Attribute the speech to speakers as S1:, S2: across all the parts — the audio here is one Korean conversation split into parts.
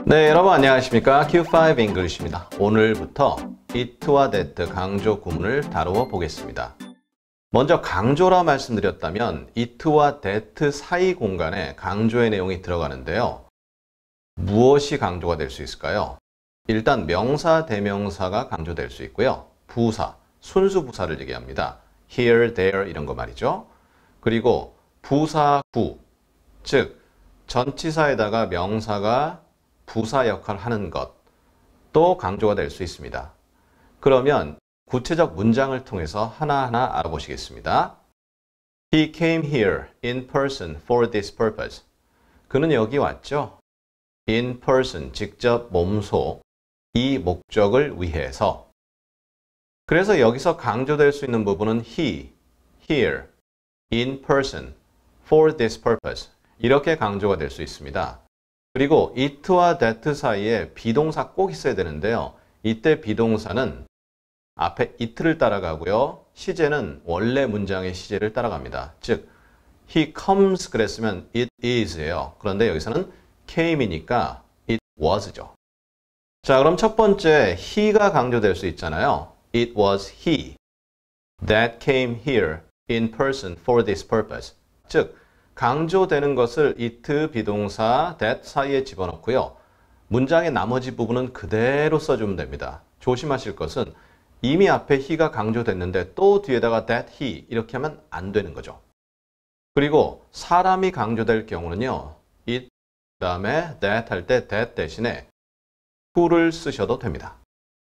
S1: 네, 여러분 안녕하십니까? Q5 English입니다. 오늘부터 it와 that 강조 구문을 다루어 보겠습니다. 먼저 강조라 말씀드렸다면 it와 that 사이 공간에 강조의 내용이 들어가는데요. 무엇이 강조가 될 수 있을까요? 일단 명사, 대명사가 강조될 수 있고요. 부사, 순수 부사를 얘기합니다. here, there 이런 거 말이죠. 그리고 부사, 구, 즉 전치사에다가 명사가 부사 역할을 하는 것도 강조가 될 수 있습니다. 그러면 구체적 문장을 통해서 하나하나 알아보시겠습니다. He came here in person for this purpose. 그는 여기 왔죠. In person, 직접 몸소, 이 목적을 위해서. 그래서 여기서 강조될 수 있는 부분은 he, here, in person, for this purpose. 이렇게 강조가 될 수 있습니다. 그리고 it와 that 사이에 비동사 꼭 있어야 되는데요. 이때 비동사는 앞에 it를 따라가고요. 시제는 원래 문장의 시제를 따라갑니다. 즉, he comes 그랬으면 it is예요. 그런데 여기서는 came이니까 it was죠. 자, 그럼 첫 번째 he가 강조될 수 있잖아요. It was he that came here in person for this purpose. 즉, 강조되는 것을 it 비동사 that 사이에 집어넣고요. 문장의 나머지 부분은 그대로 써주면 됩니다. 조심하실 것은 이미 앞에 he가 강조됐는데 또 뒤에다가 that he 이렇게 하면 안 되는 거죠. 그리고 사람이 강조될 경우는요. it 그 다음에 that 할 때 that 대신에 who를 쓰셔도 됩니다.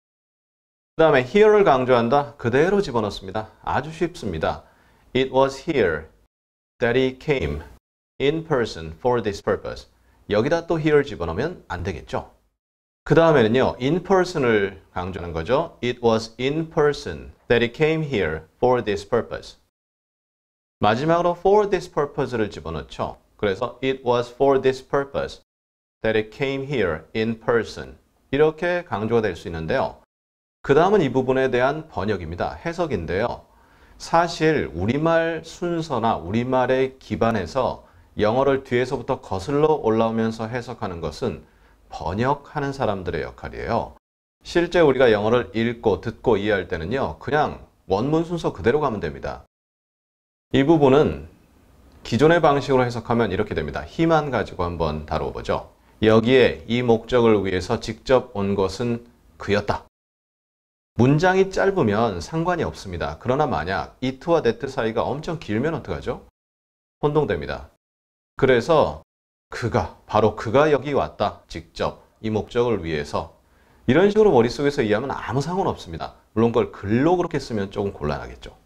S1: 그 다음에 here를 강조한다. 그대로 집어넣습니다. 아주 쉽습니다. It was here that he came in person for this purpose. 여기다 또 here를 집어넣으면 안 되겠죠. 그 다음에는요. in person을 강조하는 거죠. It was in person that he came here for this purpose. 마지막으로 for this purpose를 집어넣죠. 그래서 it was for this purpose that he came here in person. 이렇게 강조가 될 수 있는데요. 그 다음은 이 부분에 대한 번역입니다. 해석인데요. 사실 우리말 순서나 우리말에 기반해서 영어를 뒤에서부터 거슬러 올라오면서 해석하는 것은 번역하는 사람들의 역할이에요. 실제 우리가 영어를 읽고 듣고 이해할 때는요. 그냥 원문 순서 그대로 가면 됩니다. 이 부분은 기존의 방식으로 해석하면 이렇게 됩니다. he만 가지고 한번 다뤄보죠. 여기에 이 목적을 위해서 직접 온 것은 그였다. 문장이 짧으면 상관이 없습니다. 그러나 만약 it와 that 사이가 엄청 길면 어떡하죠? 혼동됩니다. 그래서 바로 그가 여기 왔다. 직접 이 목적을 위해서. 이런 식으로 머릿속에서 이해하면 아무 상관없습니다. 물론 그걸 글로 그렇게 쓰면 조금 곤란하겠죠.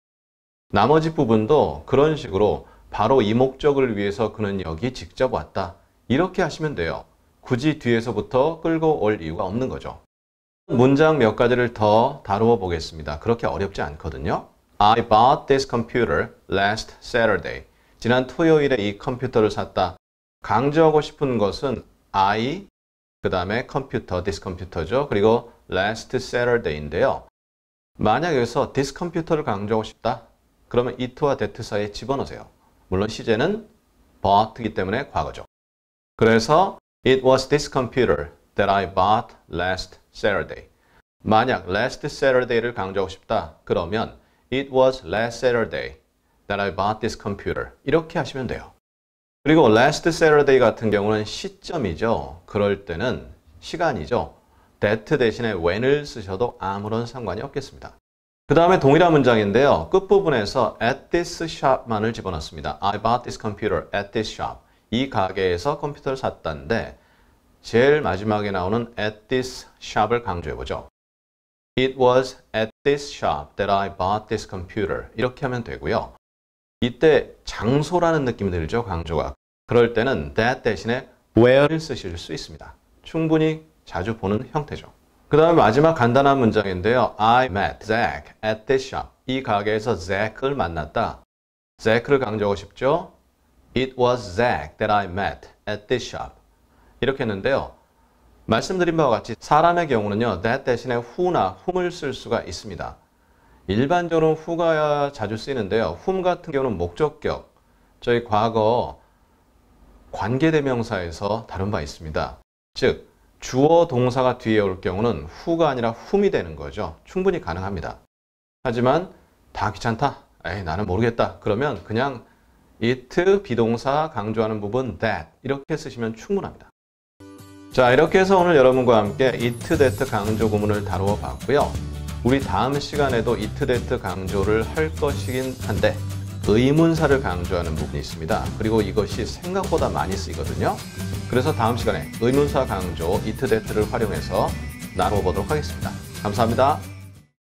S1: 나머지 부분도 그런 식으로 바로 이 목적을 위해서 그는 여기 직접 왔다. 이렇게 하시면 돼요. 굳이 뒤에서부터 끌고 올 이유가 없는 거죠. 문장 몇 가지를 더 다루어 보겠습니다. 그렇게 어렵지 않거든요. I bought this computer last Saturday. 지난 토요일에 이 컴퓨터를 샀다. 강조하고 싶은 것은 I, 그 다음에 컴퓨터, this 컴퓨터죠. 그리고 last Saturday인데요. 만약 여기서 this 컴퓨터를 강조하고 싶다. 그러면 it와 that 사이에 집어넣으세요. 물론 시제는 bought이기 때문에 과거죠. 그래서 it was this computer that I bought last Saturday. 만약 last Saturday를 강조하고 싶다. 그러면 it was last Saturday that I bought this computer. 이렇게 하시면 돼요. 그리고 last Saturday 같은 경우는 시점이죠. 그럴 때는 시간이죠. that 대신에 when을 쓰셔도 아무런 상관이 없겠습니다. 그 다음에 동일한 문장인데요. 끝부분에서 at this shop만을 집어넣습니다. I bought this computer at this shop. 이 가게에서 컴퓨터를 샀다는데 제일 마지막에 나오는 at this shop을 강조해보죠. It was at this shop that I bought this computer. 이렇게 하면 되고요. 이때 장소라는 느낌이 들죠, 강조가. 그럴 때는 that 대신에 where를 쓰실 수 있습니다. 충분히 자주 보는 형태죠. 그 다음에 마지막 간단한 문장인데요. I met Zach at this shop. 이 가게에서 Zach을 만났다. Zach를 강조하고 싶죠? It was Zach that I met at this shop. 이렇게 했는데요. 말씀드린 바와 같이 사람의 경우는요. that 대신에 who나 whom을 쓸 수가 있습니다. 일반적으로 who가 자주 쓰이는데요. whom 같은 경우는 목적격, 저희 과거 관계대명사에서 다룬 바 있습니다. 즉, 주어 동사가 뒤에 올 경우는 who가 아니라 whom이 되는 거죠. 충분히 가능합니다. 하지만 다 귀찮다. 에이, 나는 모르겠다. 그러면 그냥 it 비동사 강조하는 부분 that 이렇게 쓰시면 충분합니다. 자, 이렇게 해서 오늘 여러분과 함께 it, that 강조 구문을 다루어 봤고요. 우리 다음 시간에도 it, that 강조를 할 것이긴 한데 의문사를 강조하는 부분이 있습니다. 그리고 이것이 생각보다 많이 쓰이거든요. 그래서 다음 시간에 의문사 강조 it, that를 활용해서 나눠보도록 하겠습니다. 감사합니다.